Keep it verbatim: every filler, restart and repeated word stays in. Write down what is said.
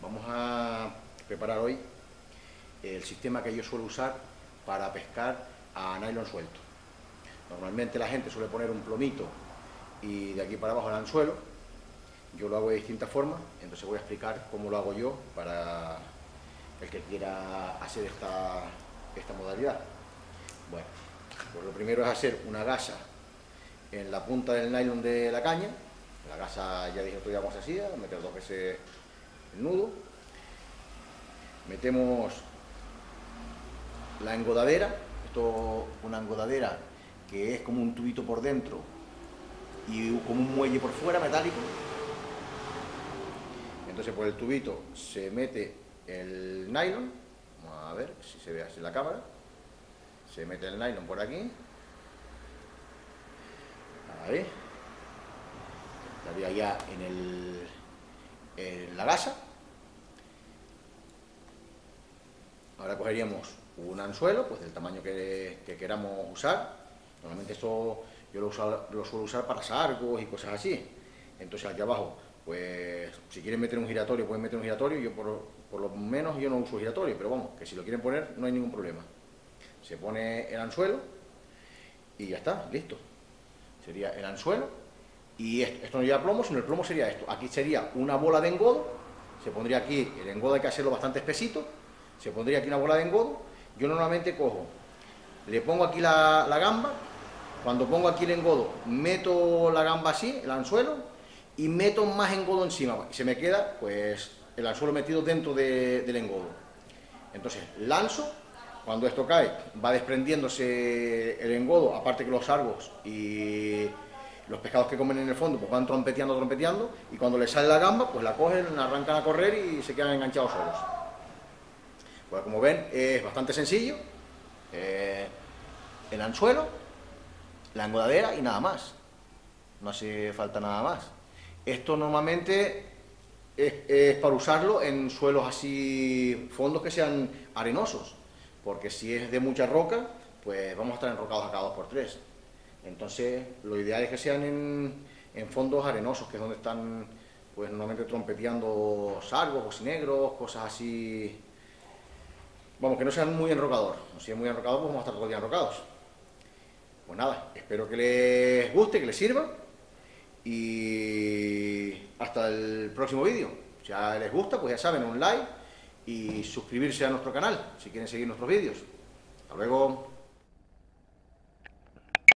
Vamos a preparar hoy el sistema que yo suelo usar para pescar a nylon suelto. Normalmente la gente suele poner un plomito y de aquí para abajo el anzuelo. Yo lo hago de distintas formas, entonces voy a explicar cómo lo hago yo para el que quiera hacer esta, esta modalidad. Bueno, pues lo primero es hacer una gasa en la punta del nylon de la caña. La gasa, ya dije, todavía vamos así, a meter dos veces el nudo. Metemos la engodadera, esto es una engodadera que es como un tubito por dentro y como un muelle por fuera metálico. Entonces por el tubito se mete el nylon, vamos a ver si se ve así en la cámara, se mete el nylon por aquí, ahí, estaría ya en, el, en la gasa. Ahora cogeríamos un anzuelo, pues del tamaño que, que queramos usar. Normalmente esto yo lo, uso, lo suelo usar para sargos y cosas así. Entonces aquí abajo, pues si quieren meter un giratorio, pueden meter un giratorio. Yo por, por lo menos yo no uso giratorio, pero vamos, que si lo quieren poner no hay ningún problema. Se pone el anzuelo y ya está, listo. Sería el anzuelo y esto, esto no lleva plomo, sino el plomo sería esto. Aquí sería una bola de engodo, se pondría aquí, el engodo hay que hacerlo bastante espesito, se pondría aquí una bola de engodo. Yo normalmente cojo, le pongo aquí la, la gamba, cuando pongo aquí el engodo, meto la gamba así, el anzuelo, y meto más engodo encima, y se me queda pues el anzuelo metido dentro de, del engodo. Entonces lanzo, cuando esto cae, va desprendiéndose el engodo, aparte que los sargos y los pescados que comen en el fondo pues van trompeteando, trompeteando, y cuando les sale la gamba, pues la cogen, la arrancan a correr y se quedan enganchados solos. Pues como ven, es bastante sencillo, eh, el anzuelo, la engodadera y nada más, no hace falta nada más. Esto normalmente es, es para usarlo en suelos así, fondos que sean arenosos, porque si es de mucha roca, pues vamos a estar enrocados a cada dos por tres. Entonces, lo ideal es que sean en, en fondos arenosos, que es donde están pues normalmente trompeteando sargos, bocinegros, cosas así. Vamos, que no sean muy enrocador. Si es muy enrocador, pues vamos a estar todo el día enrocados. Pues nada, espero que les guste, que les sirva. Y hasta el próximo vídeo. Si les gusta, pues ya saben, un like y suscribirse a nuestro canal si quieren seguir nuestros vídeos. Hasta luego.